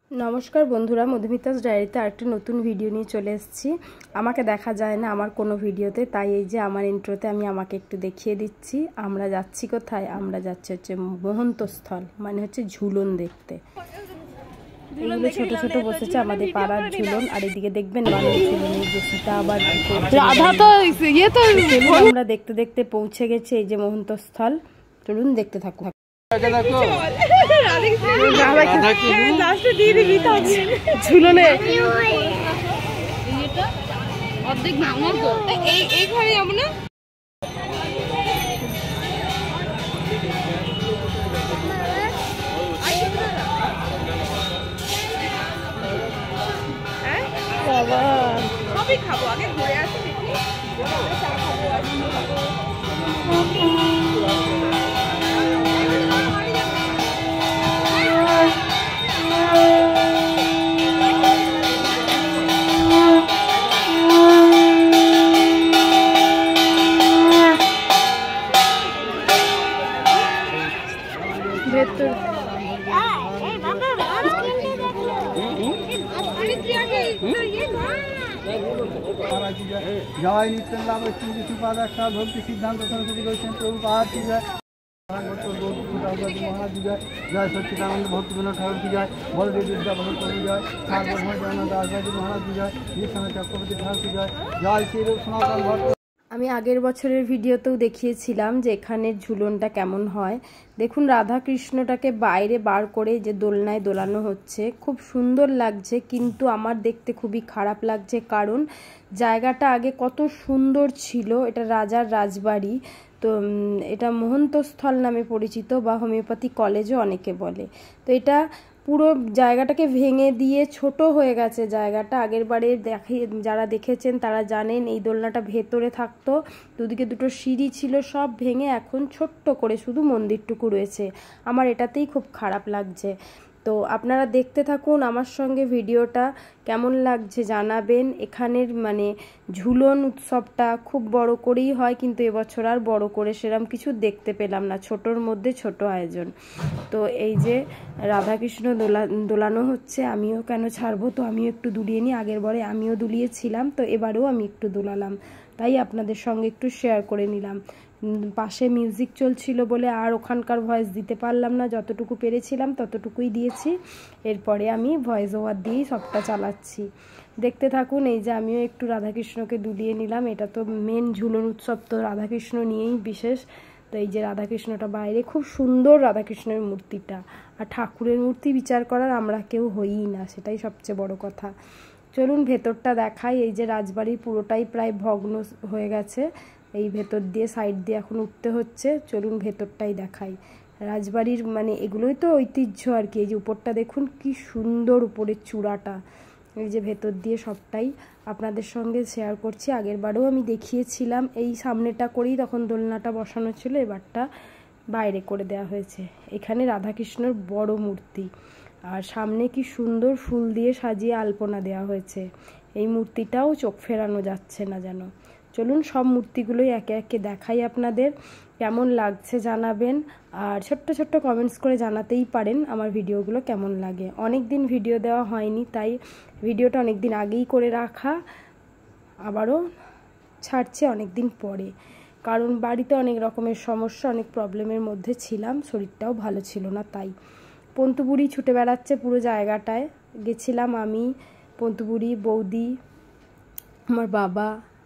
नमस्कार बंधुरा मधुमितास डायरीते आरेकटी नतून भिडियो निये चले एसेछि। आमाके देखा जाय ना आमार कोनो भिडियोते, ताई एई जे आमार इंट्रोते आमी आमाके एकटु देखिए दिচ্ছি। आमरा जाচ্ছি कोथाय? आमरा जाচ্ছি হচ্ছে মোহন্তস্থল, মানে হচ্ছে ঝুলন দেখতে। এগুলো ছোট ছোট বসেছে আমাদের পাড়ার ঝুলন। আর এদিকে দেখবেন মানুষ ঝুলন, এই যে সীতা আবার রাধা তো ইয়ে তো আমরা দেখতে দেখতে পৌঁছে গেছি এই যে মোহন্তস্থল। চলুন দেখতে থাকুন। ঝুলনে অর্ধেক ভাঙার তো এই ঘরে যাবো না। বাবা সবই খাবো, আগে ঘুরে আসি দেখি। জয় নিত্যানন্দ শ্রী শ্রীপাদাক্ষা ভক্তি সিদ্ধান্ত সরস্বতী গৌতম প্রভু পাহাড় কি জয়, জয় সচ্চিদানন্দ ভক্তি বিনোদ ঠাকুর কি জয়, বলদেব বিদ্যা ভগত প্রভু জয়, সার্বভৌম জগন্নাথ দাসবাজি মহারাজ কি জয়, বিশ্বনাথ চক্রবর্তী ঠাকুর কি জয়, জয় শ্রীরূপ সনাতন ভট্ট। আমি আগের বছরের ভিডিওতেও দেখিয়েছিলাম যে এখানের ঝুলনটা কেমন হয়। দেখুন রাধা কৃষ্ণটাকে বাইরে বার করে যে দোলনায় দোলানো হচ্ছে, খুব সুন্দর লাগছে, কিন্তু আমার দেখতে খুবই খারাপ লাগছে। কারণ জায়গাটা আগে কত সুন্দর ছিল, এটা রাজার রাজবাড়ি। তো এটা মোহন্তস্থল নামে পরিচিত, বা হোমিওপ্যাথি কলেজও অনেকে বলে। তো এটা পুরো জায়গাটাকে ভেঙে দিয়ে ছোট হয়ে গেছে জায়গাটা। আগের বারে যারা দেখেছেন তারা জানেন এই দোলনাটা ভেতরে থাকতো, দুদিকে দুটো সিঁড়ি ছিল, সব ভেঙে এখন ছোট্ট করে শুধু মন্দিরটুকু রয়েছে। আমার এটাতেই খুব খারাপ লাগছে। তো আপনারা দেখতে থাকুন আমার সঙ্গে ভিডিওটা, কেমন লাগছে জানাবেন। এখানের মানে ঝুলন উৎসবটা খুব বড় করেই হয়, কিন্তু এবছর আর বড় করে সেরকম কিছু দেখতে পেলাম না, ছোটোর মধ্যে ছোট আয়োজন। তো এই যে রাধাকৃষ্ণ দোলানো হচ্ছে, আমিও কেন ছাড়বো, তো আমিও একটু দুলিয়ে নিই। আগের বারে আমিও দুলিয়েছিলাম, তো এবারেও আমি একটু দোলালাম, তাই আপনাদের সঙ্গে একটু শেয়ার করে নিলাম। পাশে মিউজিক চলছিল বলে আর ওখানকার ভয়েস দিতে পারলাম না, যতটুকু পেরেছিলাম ততটুকুই দিয়েছি। এরপরে আমি ভয়েস ওভার দিয়েই সবটা চালাচ্ছি, দেখতে থাকুন। এই যে আমিও একটু রাধাকৃষ্ণকে দুলিয়ে নিলাম। এটা তো মেন ঝুলন উৎসব, তো রাধাকৃষ্ণ নিয়েই বিশেষ। তো এই যে রাধাকৃষ্ণটা বাইরে, খুব সুন্দর রাধাকৃষ্ণের মূর্তিটা। আর ঠাকুরের মূর্তি বিচার করার আমরা কেউ হইই না, সেটাই সবচেয়ে বড় কথা। চলুন ভেতরটা দেখাই। এই যে রাজবাড়ির পুরোটাই প্রায় ভগ্ন হয়ে গেছে, এই ভেতর দিয়ে সাইড দিয়ে এখন উঠতে হচ্ছে। চলুন ভেতরটাই দেখাই। রাজবাড়ির মানে এগুলোই তো ঐতিহ্য আর কি। এই যে উপরটা দেখুন কি সুন্দর, উপরের চূড়াটা। এই যে ভেতর দিয়ে সবটাই আপনাদের সঙ্গে শেয়ার করছি। আগের বারেও আমি দেখিয়েছিলাম, এই সামনেটা করেই তখন দোলনাটা বসানো ছিল, এবারটা বাইরে করে দেওয়া হয়েছে। এখানে রাধাকৃষ্ণের বড় মূর্তি, আর সামনে কি সুন্দর ফুল দিয়ে সাজিয়ে আলপনা দেওয়া হয়েছে। এই মূর্তিটাও চোখ ফেরানো যাচ্ছে না যেন। চলুন সব মূর্তিগুলোই একে একে দেখাই আপনাদের, কেমন লাগছে জানাবেন। আর ছোট্ট ছোট্ট কমেন্টস করে জানাতেই পারেন আমার ভিডিওগুলো কেমন লাগে। অনেক দিন ভিডিও দেওয়া হয়নি, তাই ভিডিওটা অনেক দিন আগেই করে রাখা, আবারও ছাড়ছে অনেক দিন পরে। কারণ বাড়িতে অনেক রকমের সমস্যা, অনেক প্রবলেমের মধ্যে ছিলাম, শরীরটাও ভালো ছিল না, তাই। পন্তুবুড়ি ছুটে বেড়াচ্ছে পুরো জায়গাটায়। গেছিলাম আমি, পন্তুবুড়ি, বৌদি, আমার বাবা,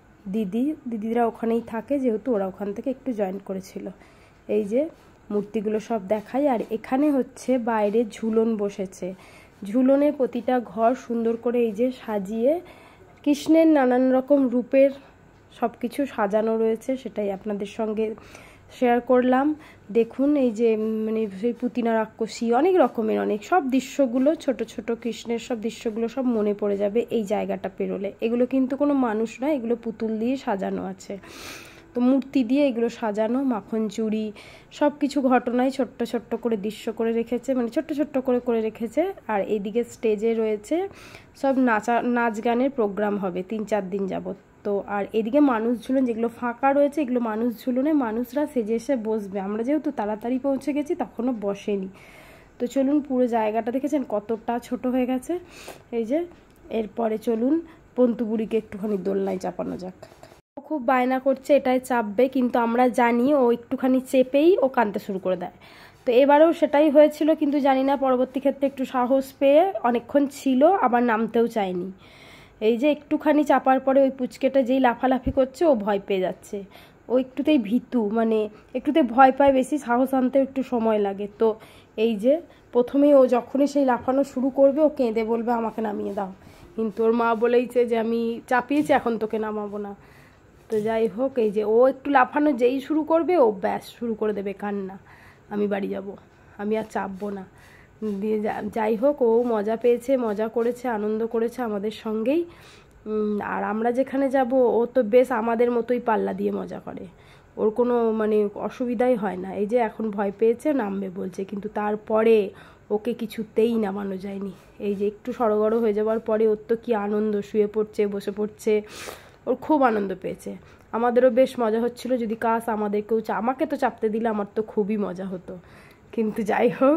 দিদিরা ওখানেই থাকে, যেহেতু ওরা ওখান থেকে একটু জয়েন করেছিল। এই যে মূর্তিগুলো সব দেখাই। আর এখানে হচ্ছে বাইরে ঝুলন বসেছে। ঝুলনের প্রতিটা ঘর সুন্দর করে এই যে সাজিয়ে কৃষ্ণের নানান রকম রূপের সব কিছু সাজানো রয়েছে, সেটাই আপনাদের সঙ্গে শেয়ার করলাম। দেখুন এই যে মানে সেই পুতিনা রাক্ষসী, অনেক রকমের অনেক সব দৃশ্যগুলো, ছোট ছোট কৃষ্ণের সব দৃশ্যগুলো সব মনে পড়ে যাবে এই জায়গাটা পেরোলে। এগুলো কিন্তু কোনো মানুষ নয়, এগুলো পুতুল দিয়ে সাজানো আছে। তো মূর্তি দিয়ে এগুলো সাজানো, মাখন চুড়ি সব কিছু ঘটনায় ছোট্ট ছোট্ট করে দৃশ্য করে রেখেছে, মানে ছোট্ট ছোট্ট করে রেখেছে। আর এইদিকে স্টেজে রয়েছে সব নাচ গানের প্রোগ্রাম হবে 3-4 দিন যাবত। তো আর এদিকে মানুষ ঝুলন যেগুলো ফাঁকা রয়েছে, এগুলো মানুষ ঝুলনে মানুষরা সেজে এসে বসবে। আমরা যেহেতু তাড়াতাড়ি পৌঁছে গেছি তখনও বসেনি, তো চলুন, পুরো জায়গাটা দেখেছেন কতটা ছোট হয়ে গেছে। এই যে এরপরে চলুন পন্তুবুড়িকে একটুখানি দোলনায় চাপানো যাক। ও খুব বায়না করছে এটাই চাপবে, কিন্তু আমরা জানি ও একটুখানি চেপেই ও কাঁদতে শুরু করে দেয়। তো এবারেও সেটাই হয়েছিল, কিন্তু জানি না পরবর্তী ক্ষেত্রে একটু সাহস পেয়ে অনেকক্ষণ ছিল, আবার নামতেও চায়নি। এই যে একটুখানি চাপার পরে ওই পুচকেটা যেই লাফালাফি করছে ও ভয় পেয়ে যাচ্ছে। ও একটুতেই ভীতু, মানে একটুতে ভয় পায় বেশি, সাহস আনতে একটু সময় লাগে। তো এই যে প্রথমেই ও যখনই সেই লাফানো শুরু করবে ও কেঁদে বলবে আমাকে নামিয়ে দাও, কিন্তু ওর মা বলেইছে যে আমি চাপিয়েছি এখন তোকে নামাবো না। তো যাই হোক, এই যে ও একটু লাফানো যেই শুরু করবে ও ব্যাস শুরু করে দেবে কান্না, আমি বাড়ি যাব, আমি আর চাপবো না। দিয়ে যাই হোক, ও মজা পেয়েছে, মজা করেছে, আনন্দ করেছে আমাদের সঙ্গেই। আর আমরা যেখানে যাব ও তো বেশ আমাদের মতোই পাল্লা দিয়ে মজা করে, ওর কোনো মানে অসুবিধাই হয় না। এই যে এখন ভয় পেয়েছে, নামবে বলছে, কিন্তু তারপরে ওকে কিছুতেই নামানো যায়নি। এই যে একটু সড়গড় হয়ে যাওয়ার পরে ওর তো কী আনন্দ, শুয়ে পড়ছে, বসে পড়ছে, ওর খুব আনন্দ পেয়েছে। আমাদেরও বেশ মজা হচ্ছিল, যদি কাশ আমাদেরকেও আমাকে তো চাপতে দিলে আমার তো খুবই মজা হতো, কিন্তু যাই হোক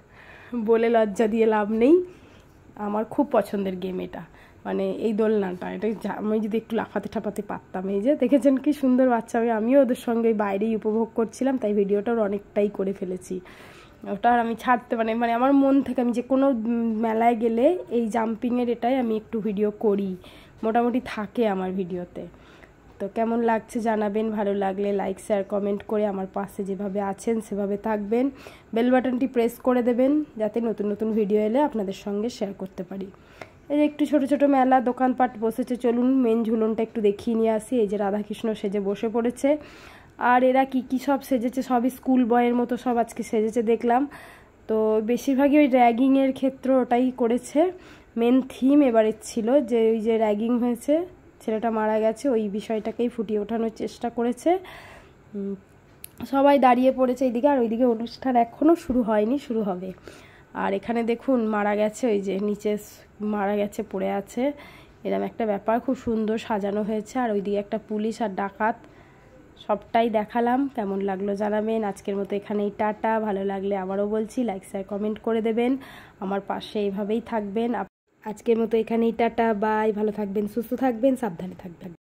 বলে লজ্জা দিয়ে লাভ নেই। আমার খুব পছন্দের গেম এটা, মানে এই দোলনাটা, এটা আমি যদি একটু লাফাতে ঠাপাতে পারতাম। এই যে দেখেছেন কি সুন্দর বাচ্চা, আমিও ওদের সঙ্গে বাইরেই উপভোগ করছিলাম, তাই ভিডিওটার অনেকটাই করে ফেলেছি। ওটা আর আমি ছাড়তে মানে আমার মন থেকে আমি যে কোনো মেলায় গেলে এই জাম্পিংয়ের এটাই আমি একটু ভিডিও করি, মোটামুটি থাকে আমার ভিডিওতে। তো কেমন লাগছে জানাবেন, ভালো লাগলে লাইক শেয়ার কমেন্ট করে আমার পাশে যেভাবে আছেন সেভাবে থাকবেন, বেল বাটনটি প্রেস করে দেবেন যাতে নতুন নতুন ভিডিও এলে আপনাদের সঙ্গে শেয়ার করতে পারি। এই যে একটু ছোট ছোট মেলা দোকানপাট বসেছে, চলুন মেন ঝুলনটা একটু দেখিয়ে নিয়ে আসি। এই যে রাধাকৃষ্ণ সেজে বসে পড়েছে, আর এরা কি কি সব সেজেছে, সবই স্কুল বয়ের মতো সব আজকে সেজেছে দেখলাম। তো বেশিরভাগই ওই র্যাগিংয়ের ক্ষেত্র ওটাই করেছে, মেন থিম এবারের ছিল যে ওই যে র্যাগিং হয়েছে, ছেলেটা মারা গেছে, ওই বিষয়টাকেই ফুটিয়ে ওঠানোর চেষ্টা করেছে। সবাই দাঁড়িয়ে পড়েছে এইদিকে, আর ওইদিকে অনুষ্ঠান এখনও শুরু হয়নি, শুরু হবে। আর এখানে দেখুন মারা গেছে, ওই যে নিচে মারা গেছে পড়ে আছে, এরকম একটা ব্যাপার, খুব সুন্দর সাজানো হয়েছে। আর ওইদিকে একটা পুলিশ আর ডাকাত, সবটাই দেখালাম। কেমন লাগলো জানাবেন। আজকের মতো এখানেই টাটা, ভালো লাগলে আবারও বলছি লাইক শেয়ার কমেন্ট করে দেবেন, আমার পাশে এইভাবেই থাকবেন। আজকের মতো এখানেই টাটা, বাই, ভালো থাকবেন, সুস্থ থাকবেন, সাবধানে থাকবেন।